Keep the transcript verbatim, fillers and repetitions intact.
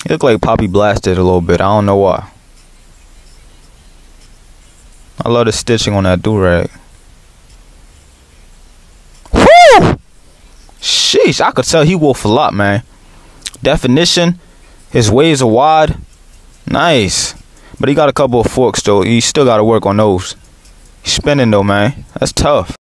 He look like Poppy Blasted a little bit. I don't know why. I love the stitching on that do-rag. Whoo! Sheesh, I could tell he wolf a lot, man. Definition, his waves are wide. Nice. But he got a couple of forks, though. He still got to work on those. He's spinning, though, man. That's tough.